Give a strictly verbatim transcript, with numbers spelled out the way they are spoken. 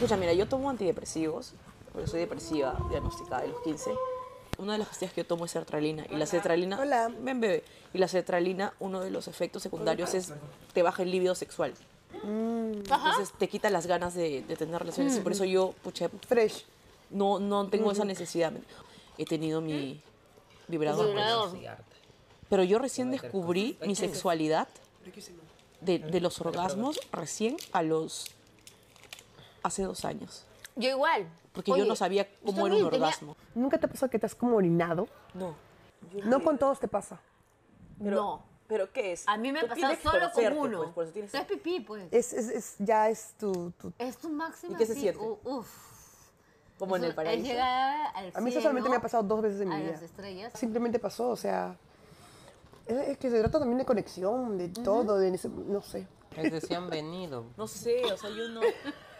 Escucha, mira, yo tomo antidepresivos, porque soy depresiva, diagnosticada de los quince. Una de las pastillas que yo tomo es sertralina. Y la sertralina... Hola. Ven, bebé. Y la sertralina, uno de los efectos secundarios es... Te baja el libido sexual. Mm. Entonces te quita las ganas de, de tener relaciones. Y por eso yo, pucha, Fresh. no, no tengo esa necesidad. He tenido mi vibrador. Vibrador. Pero yo recién descubrí mi sexualidad de, de los orgasmos recién a los... hace dos años. Yo igual. Porque Oye, yo no sabía cómo yo era un también tenía- orgasmo. ¿Nunca te ha pasado que te has como orinado? No. No con todos te pasa. no. ¿Pero qué es? A mí me ha Tú pasado tienes que solo con conocerte, uno. pues, por eso tienes- No es pipí, pues. Es, es, es- ya es tu... tu- Es tu máxima. ¿Y qué se sí, siente? u- uf. Como en Eso el paraíso. Es llegar al A mí eso cielo, solamente me ha pasado dos veces en mi a vida. las estrellas. Simplemente pasó, o sea... Es, es que se trata también de conexión, de todo, de... ese- no sé. Es decir, han venido. No sé, o sea, yo no...